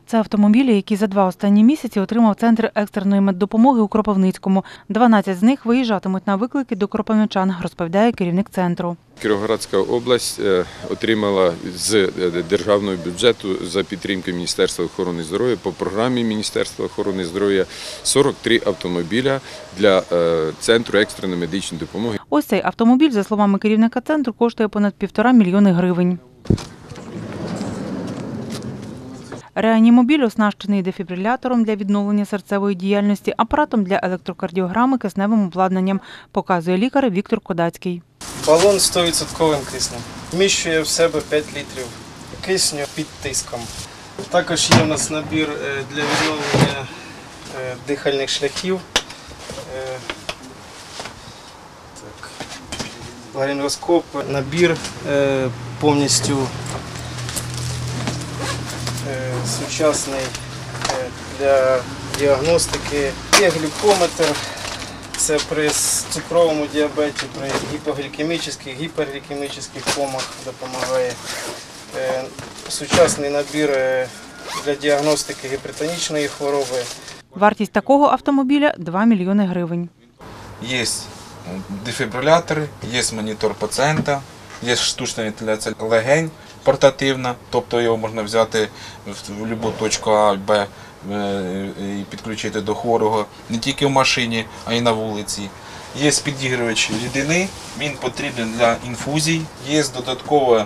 Це автомобілі, які за 2 останні місяці отримав Центр екстреної меддопомоги у Кропивницькому. 12 з них виїжджатимуть на виклики до кропивничан, розповідає керівник центру. Кіровоградська область отримала з державного бюджету за підтримки Міністерства охорони здоров'я по програмі Міністерства охорони здоров'я 43 автомобіля для Центру екстреної медичної допомоги. Ось цей автомобіль, за словами керівника центру, коштує понад 1,5 мільйони гривень. Реанімобіль оснащений дефібрилятором для відновлення серцевої діяльності, апаратом для електрокардіограми, кисневим обладнанням, показує лікар Віктор Кодацький. Балон 100% киснем. Вміщує в себе 5 літрів кисню під тиском. Також є у нас набір для відновлення дихальних шляхів. Ларингоскоп, набір повністю сучасний для діагностики. Є глюкометр, це при цукровому діабеті, при гіпоглікемічних, гіперглікемічних комах допомагає. Сучасний набір для діагностики гіпертонічної хвороби. Вартість такого автомобіля – 2 мільйони гривень. Є дефібрилятори, є монітор пацієнта, є штучна вентиляція легень портативна, тобто його можна взяти в будь-яку точку А, Б і підключити до хворого не тільки в машині, а й на вулиці. Є підігрівач рідини, він потрібен для інфузій, є додатково,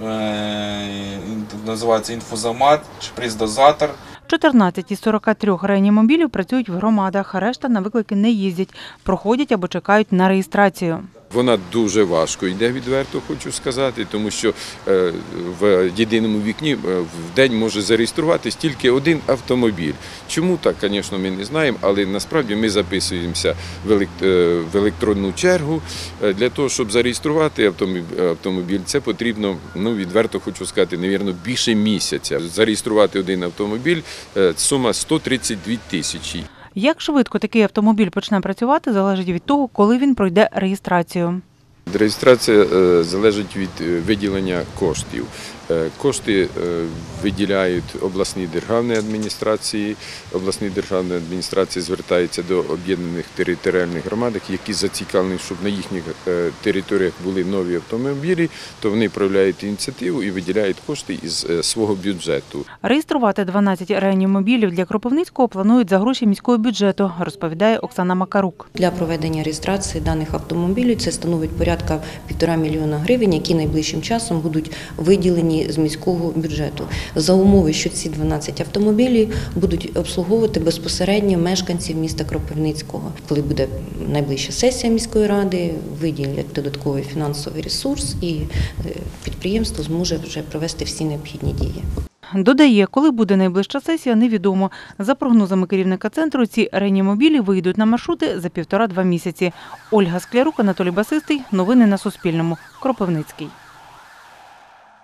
називається інфузомат, шприц-дозатор. 14 із 43 реанімобілів працюють в громадах, а решта на виклики не їздять, проходять або чекають на реєстрацію. Вона дуже важко йде, відверто хочу сказати, тому що в єдиному вікні в день може зареєструватись тільки один автомобіль. Чому так, звісно, ми не знаємо, але насправді ми записуємося в електронну чергу. Для того, щоб зареєструвати автомобіль, це потрібно, відверто хочу сказати, мабуть, більше місяця. Зареєструвати один автомобіль – сума 132 тисячі. Як швидко такий автомобіль почне працювати, залежить від того, коли він пройде реєстрацію. Реєстрація залежить від виділення коштів. Кошти виділяють обласні державні адміністрації. Обласні державні адміністрації звертаються до об'єднаних територіальних громад, які зацікавлені, щоб на їхніх територіях були нові автомобілі, то вони проявляють ініціативу і виділяють кошти із свого бюджету. Реєструвати 12 реанімобілів для Кропивницького планують за гроші міського бюджету, розповідає Оксана Макарук. Для проведення реєстрації даних автомобілів це становить порядка 1,5 мільйона гривень, які найближчим часом будуть виділені з міського бюджету. За умови, що ці 12 автомобілів будуть обслуговувати безпосередньо мешканців міста Кропивницького. Коли буде найближча сесія міської ради, виділять додатковий фінансовий ресурс і підприємство зможе вже провести всі необхідні дії. Додає, коли буде найближча сесія, невідомо. За прогнозами керівника центру, ці реанімобілі вийдуть на маршрути за 1,5-2 місяці. Ольга Склярук, Анатолій Басистий. Новини на Суспільному. Кропивницький.